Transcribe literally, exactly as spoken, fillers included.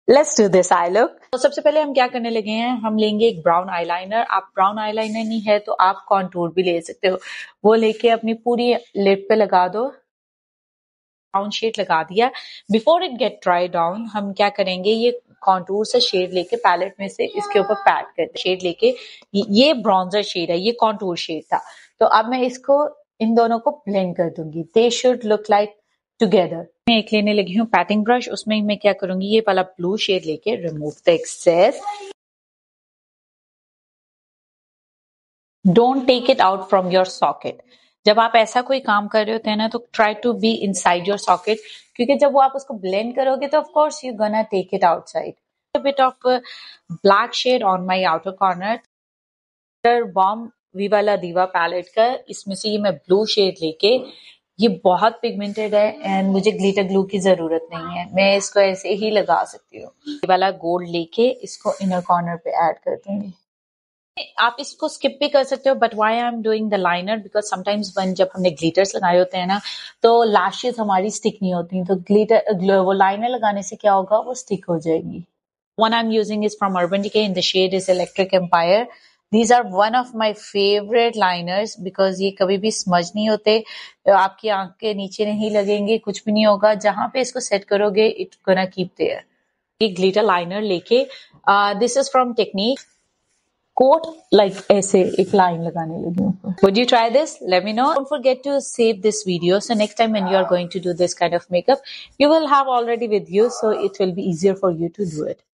Let's do this eye look. तो सबसे पहले हम क्या करने लगे हैं, हम लेंगे एक ब्राउन आईलाइनर। आप ब्राउन आईलाइनर नहीं है तो आप कॉन्टूर भी ले सकते हो। वो लेके अपनी पूरी लिप पे लगा दो। ब्राउन शेड लगा दिया। Before it get dry down हम क्या करेंगे, ये कॉन्टूर से शेड लेके पैलेट में से इसके ऊपर पैक कर शेड लेके, ये ब्रॉन्जर शेड है, ये कॉन्टूर शेड था। तो अब मैं इसको इन दोनों को ब्लेंड कर दूंगी। They should look like together. मैं एक लेने लगी हूँ पैटिंग ब्रश। उसमें मैं क्या करूंगी, ये वाला ब्लू शेड लेके remove the excess. Don't take it out from your socket. जब आप ऐसा कोई काम कर रहे होते हैं ना, तो try to be inside your socket, क्योंकि जब वो आप उसको ब्लेंड करोगे तो of course you gonna take it outside. A bit of uh, black shade on my outer corner. Bomb Viva La Diva palette का, इसमें से ये मैं ब्लू शेड लेके, ये बहुत पिगमेंटेड है एंड मुझे ग्लिटर ग्लू की जरूरत नहीं है, मैं इसको ऐसे ही लगा सकती हूँ। ये वाला गोल्ड लेके इसको इनर कॉर्नर पे ऐड कर दूंगी। आप इसको स्किप भी कर सकते हो, but why I am doing the liner, because sometimes one जब हमने ग्लिटर्स लगाए होते हैं ना, तो लैशेस हमारी स्टिक नहीं होती, तो ग्लिटर वो लाइनर लगाने से क्या होगा, वो स्टिक हो जाएगी। One I'm using is from Urban Decay and the shade is Electric Empire. These are one of my favorite liners because ये कभी भी smudge नहीं होते, आपकी आंख के नीचे नहीं लगेंगे, कुछ भी नहीं होगा। जहां पे इसको सेट करोगे it's gonna keep there. एक ग्लिटर लाइनर लेके, this is from Technique. Coat like ऐसे एक लाइन लगाने लगी हूँ। Would you try this? Let me know. Don't forget to save this video. So next time when you are going to do this kind of makeup, you will have already with you, so it will be easier for you to do it.